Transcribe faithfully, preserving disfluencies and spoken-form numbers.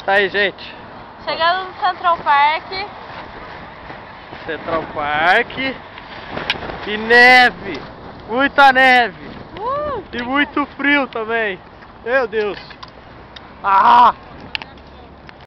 Tá aí, gente. Chegando no Central Park. Central Park. E neve. Muita neve. Uh, e muito frio também. Meu Deus. Ah!